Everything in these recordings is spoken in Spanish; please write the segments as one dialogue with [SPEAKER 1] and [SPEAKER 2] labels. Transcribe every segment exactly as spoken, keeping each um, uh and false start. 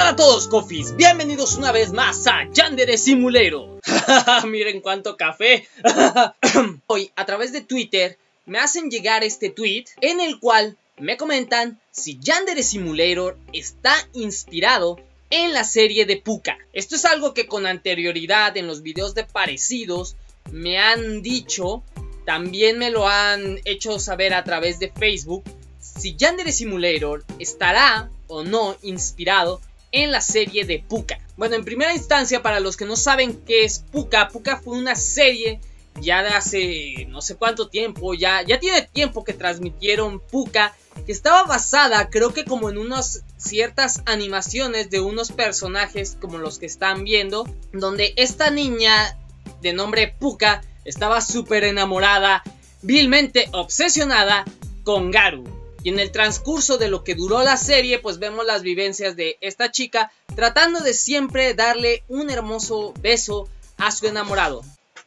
[SPEAKER 1] tal a todos, Cofis? Bienvenidos una vez más a Yandere Simulator. Miren cuánto café. Hoy, a través de Twitter, me hacen llegar este tweet en el cual me comentan si Yandere Simulator está inspirado en la serie de Pucca. Esto es algo que con anterioridad en los videos de parecidos me han dicho. También me lo han hecho saber a través de Facebook. Si Yandere Simulator estará o no inspirado en la serie de Pucca. Bueno, en primera instancia, para los que no saben qué es Pucca, Pucca fue una serie ya de hace no sé cuánto tiempo, ya, ya tiene tiempo que transmitieron Pucca, que estaba basada, creo que como en unas ciertas animaciones de unos personajes como los que están viendo, donde esta niña de nombre Pucca estaba súper enamorada, vilmente obsesionada con Garu. Y en el transcurso de lo que duró la serie, pues vemos las vivencias de esta chica tratando de siempre darle un hermoso beso a su enamorado.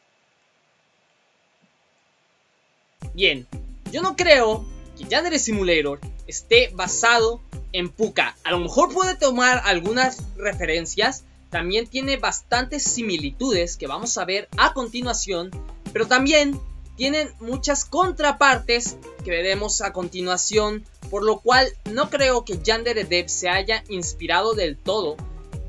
[SPEAKER 1] Bien, yo no creo que Yandere Simulator esté basado en Pucca. A lo mejor puede tomar algunas referencias, también tiene bastantes similitudes que vamos a ver a continuación, pero también tienen muchas contrapartes que veremos a continuación, por lo cual no creo que Yandere Dev se haya inspirado del todo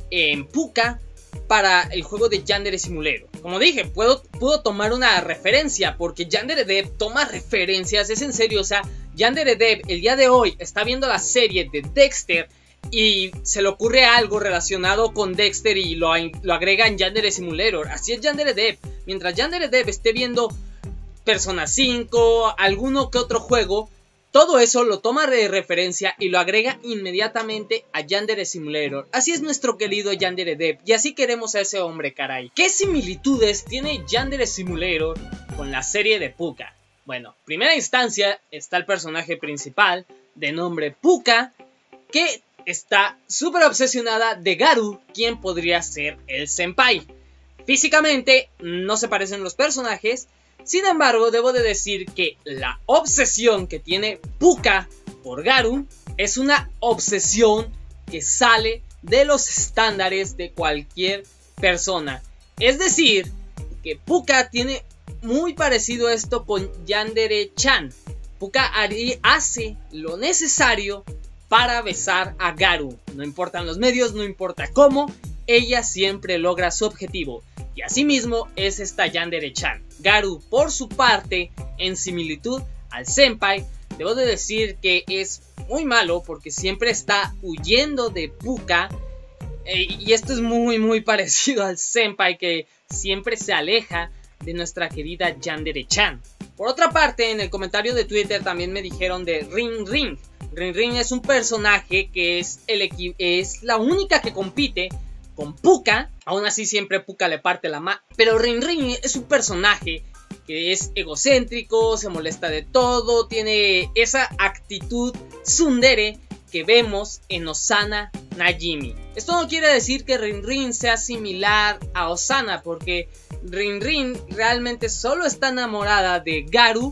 [SPEAKER 1] en Pucca para el juego de Yandere Simulator. Como dije, puedo, puedo tomar una referencia, porque Yandere Dev toma referencias, es en serio. O sea, Yandere Dev el día de hoy está viendo la serie de Dexter y se le ocurre algo relacionado con Dexter y lo, lo agrega en Yandere Simulator. Así es Yandere Dev. Mientras Yandere Dev esté viendo Persona cinco, alguno que otro juego, todo eso lo toma de referencia y lo agrega inmediatamente a Yandere Simulator. Así es nuestro querido Yandere Dev, y así queremos a ese hombre, caray. ¿Qué similitudes tiene Yandere Simulator con la serie de Pucca? Bueno, en primera instancia está el personaje principal de nombre Pucca, que está súper obsesionada de Garu, quien podría ser el senpai. Físicamente no se parecen los personajes. Sin embargo, debo de decir que la obsesión que tiene Pucca por Garu es una obsesión que sale de los estándares de cualquier persona. Es decir, que Pucca tiene muy parecido esto con Yandere-chan. Pucca hace lo necesario para besar a Garu. No importan los medios, no importa cómo, ella siempre logra su objetivo. Y asimismo es esta Yandere-chan. Garu, por su parte, en similitud al senpai, debo de decir que es muy malo porque siempre está huyendo de Pucca. Eh, y esto es muy muy parecido al senpai, que siempre se aleja de nuestra querida Yandere-chan. Por otra parte, en el comentario de Twitter también me dijeron de Ring Ring. Ring Ring es un personaje que es, el es la única que compite con Pucca. Aún así siempre Pucca le parte la mano. Pero Ring Ring es un personaje que es egocéntrico, se molesta de todo, tiene esa actitud tsundere que vemos en Osana Najimi. Esto no quiere decir que Ring Ring sea similar a Osana, porque Ring Ring realmente solo está enamorada de Garu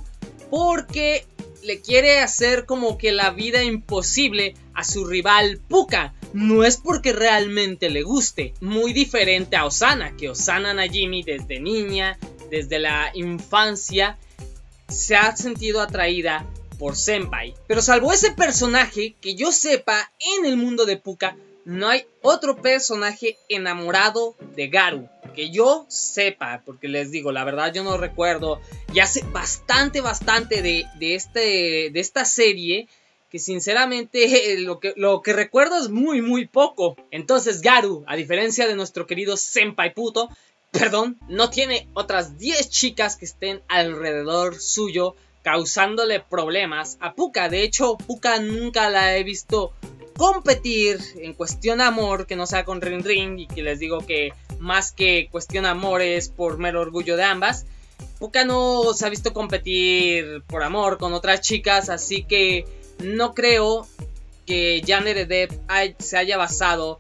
[SPEAKER 1] porque le quiere hacer como que la vida imposible a su rival Pucca. No es porque realmente le guste. Muy diferente a Osana, que Osana Najimi desde niña, desde la infancia, se ha sentido atraída por senpai. Pero salvo ese personaje, que yo sepa, en el mundo de Pucca no hay otro personaje enamorado de Garu. Que yo sepa, porque les digo, la verdad yo no recuerdo. Y hace bastante, bastante de, de, este, de esta serie, que sinceramente lo que, lo que recuerdo es muy muy poco. Entonces Garu, a diferencia de nuestro querido senpai puto, perdón, no tiene otras diez chicas que estén alrededor suyo causándole problemas a Pucca. De hecho, Pucca nunca la he visto competir en cuestión amor que no sea con Ring Ring, y que les digo que más que cuestión amor es por mero orgullo de ambas. Pucca no se ha visto competir por amor con otras chicas, así que no creo que Yandere Dev se haya basado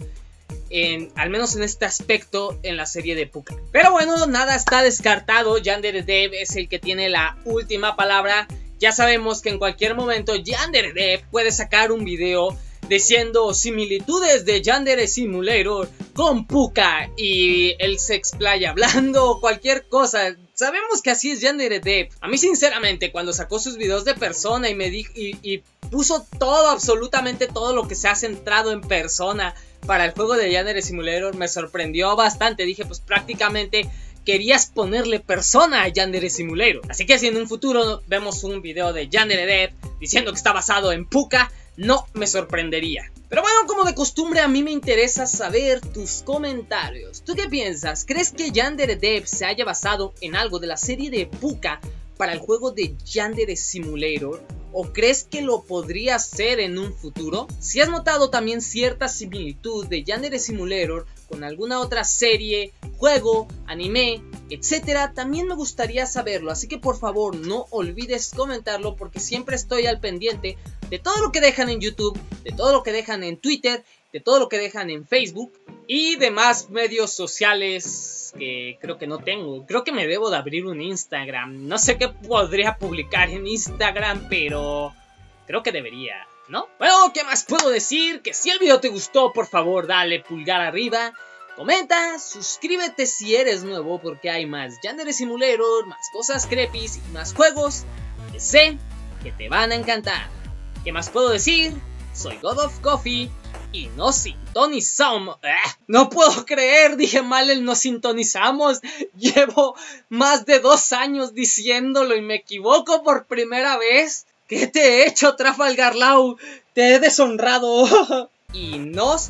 [SPEAKER 1] en, al menos en este aspecto, en la serie de Pucca. Pero bueno, nada está descartado. Yandere Dev es el que tiene la última palabra. Ya sabemos que en cualquier momento Yandere Dev puede sacar un video diciendo similitudes de Yandere Simulator con Pucca y él se explaya hablando o cualquier cosa. Sabemos que así es Yandere Dev. A mí sinceramente cuando sacó sus videos de Persona y me dijo y, y puso todo, absolutamente todo lo que se ha centrado en Persona para el juego de Yandere Simulator, me sorprendió bastante. Dije, pues prácticamente querías ponerle Persona a Yandere Simulator. Así que si en un futuro vemos un video de Yandere Dev diciendo que está basado en Pucca, no me sorprendería. Pero bueno, como de costumbre, a mí me interesa saber tus comentarios. ¿Tú qué piensas? ¿Crees que Yandere Dev se haya basado en algo de la serie de Pucca para el juego de Yandere Simulator? ¿O crees que lo podría hacer en un futuro? Si has notado también cierta similitud de Yandere Simulator con alguna otra serie, juego, anime, etcétera, también me gustaría saberlo. Así que por favor no olvides comentarlo, porque siempre estoy al pendiente de todo lo que dejan en YouTube, de todo lo que dejan en Twitter, de todo lo que dejan en Facebook y demás medios sociales que creo que no tengo. Creo que me debo de abrir un Instagram. No sé qué podría publicar en Instagram, pero creo que debería, ¿no? Bueno, ¿qué más puedo decir? Que si el video te gustó, por favor dale pulgar arriba, comenta, suscríbete si eres nuevo, porque hay más Yandere Simulator, más cosas creepy y más juegos que sé que te van a encantar. ¿Qué más puedo decir? Soy God of Coffee y nos sintonizamos. ¡Ah! No puedo creer, dije mal el nos sintonizamos. Llevo más de dos años diciéndolo y me equivoco por primera vez. ¿Qué te he hecho, Trafalgar Law? Te he deshonrado. Y nos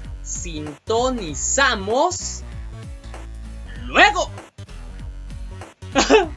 [SPEAKER 1] sintonizamos luego.